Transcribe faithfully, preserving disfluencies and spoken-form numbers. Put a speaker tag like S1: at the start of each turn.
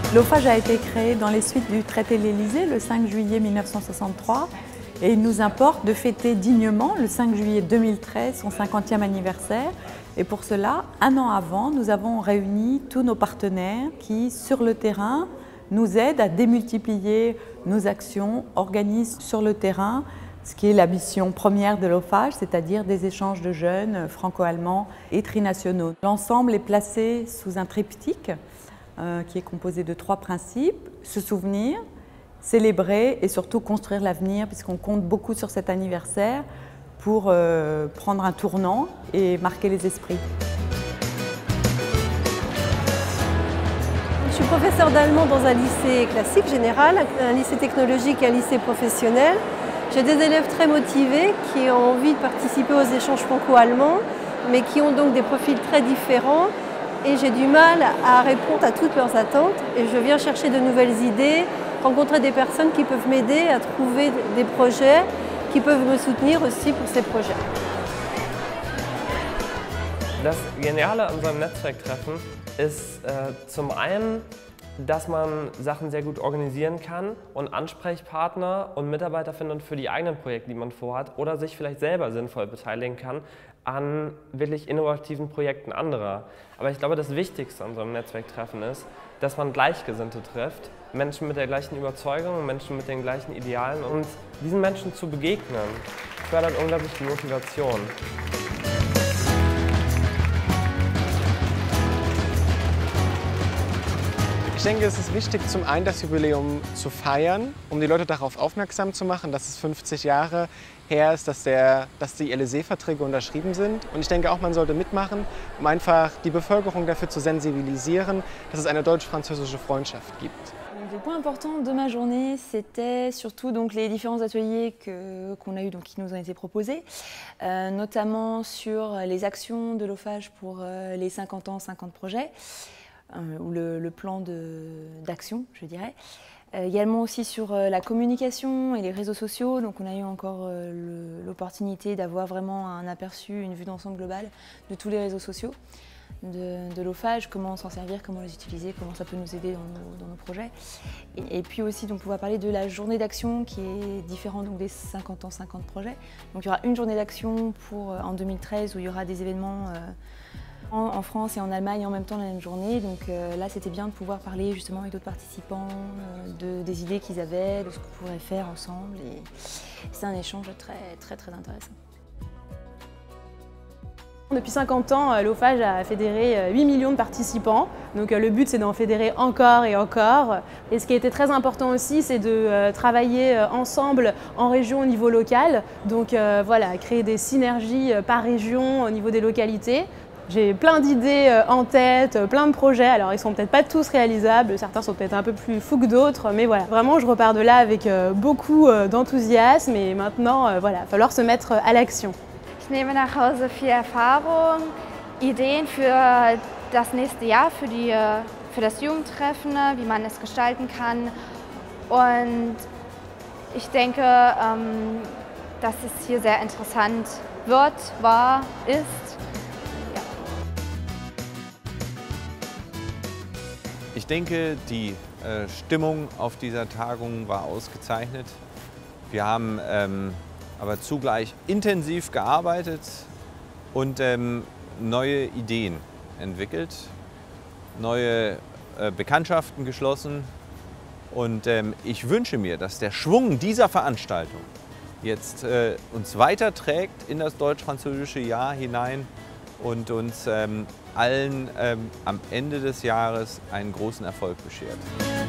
S1: L'OFAGE a été créé dans les suites du traité de l'Élysée le cinq juillet mille neuf cent soixante-trois et il nous importe de fêter dignement le cinq juillet deux mille treize son cinquantième anniversaire. Et pour cela, un an avant, nous avons réuni tous nos partenaires qui, sur le terrain, nous aident à démultiplier nos actions, organisent sur le terrain ce qui est la mission première de l'OFAGE, c'est-à-dire des échanges de jeunes franco-allemands et trinationaux. L'ensemble est placé sous un triptyque euh, qui est composé de trois principes: se souvenir, célébrer et surtout construire l'avenir, puisqu'on compte beaucoup sur cet anniversaire pour euh, prendre un tournant et marquer les esprits.
S2: Je suis professeure d'allemand dans un lycée classique général, un lycée technologique et un lycée professionnel. J'ai des élèves très motivés qui ont envie de participer aux échanges franco-allemands, mais qui ont donc des profils très différents. Et j'ai du mal à répondre à toutes leurs attentes. Et je viens chercher de nouvelles idées, rencontrer des personnes qui peuvent m'aider à trouver des projets, qui peuvent me soutenir aussi pour ces projets.
S3: Das Geniale an unserem Netzwerktreffen ist äh, zum einen, dass man Sachen sehr gut organisieren kann und Ansprechpartner und Mitarbeiter findet für die eigenen Projekte, die man vorhat, oder sich vielleicht selber sinnvoll beteiligen kann an wirklich innovativen Projekten anderer. Aber ich glaube, das Wichtigste an so einem Netzwerktreffen ist, dass man Gleichgesinnte trifft, Menschen mit der gleichen Überzeugung, Menschen mit den gleichen Idealen, und diesen Menschen zu begegnen, fördert unglaublich die Motivation.
S4: Ich denke, es ist wichtig, zum einen das Jubiläum zu feiern, um die Leute darauf aufmerksam zu machen, dass es fünfzig Jahre her ist, dass, der, dass die Élysée-Verträge unterschrieben sind. Und ich denke auch, man sollte mitmachen, um einfach die Bevölkerung dafür zu sensibilisieren, dass es eine deutsch-französische Freundschaft gibt.
S5: Le point important de ma journée, c'était surtout donc les différents ateliers que, qu'on a eu, donc, qui nous ont été proposés, euh, notamment sur les actions de l'OFAGE pour euh, les cinquante ans, cinquante projets. Ou le, le plan d'action, je dirais. Euh, également aussi sur euh, la communication et les réseaux sociaux. Donc on a eu encore euh, l'opportunité d'avoir vraiment un aperçu, une vue d'ensemble globale de tous les réseaux sociaux de, de l'OFAGE, comment s'en servir, comment les utiliser, comment ça peut nous aider dans nos, dans nos projets. Et, et puis aussi donc, pouvoir parler de la journée d'action qui est différente donc, des cinquante ans, cinquante projets. Donc il y aura une journée d'action pour en deux mille treize où il y aura des événements euh, en France et en Allemagne en même temps la même journée. Donc euh, là, c'était bien de pouvoir parler justement avec d'autres participants, euh, de, des idées qu'ils avaient, de ce qu'on pourrait faire ensemble. Et c'est un échange très, très, très intéressant.
S6: Depuis cinquante ans, l'OFAGE a fédéré huit millions de participants. Donc le but, c'est d'en fédérer encore et encore. Et ce qui a été très important aussi, c'est de travailler ensemble en région au niveau local. Donc euh, voilà, créer des synergies par région au niveau des localités. J'ai plein d'idées en tête, plein de projets. Alors ils sont peut-être pas tous réalisables, certains sont peut-être un peu plus fous que d'autres, mais voilà, vraiment je repars de là avec beaucoup d'enthousiasme et maintenant, voilà, il va falloir se mettre à l'action.
S7: Ich nehme nach Hause viel Erfahrung, Ideen für das nächste Jahr, für, die, für das Jugendtreffen, wie man es gestalten kann. Und ich denke, dass es hier sehr interessant wird, war, ist.
S8: Ich denke, die äh, Stimmung auf dieser Tagung war ausgezeichnet. Wir haben ähm, aber zugleich intensiv gearbeitet und ähm, neue Ideen entwickelt, neue äh, Bekanntschaften geschlossen. Und ähm, ich wünsche mir, dass der Schwung dieser Veranstaltung jetzt äh, uns weiterträgt in das deutsch-französische Jahr hinein und uns ähm, allen ähm, am Ende des Jahres einen großen Erfolg beschert.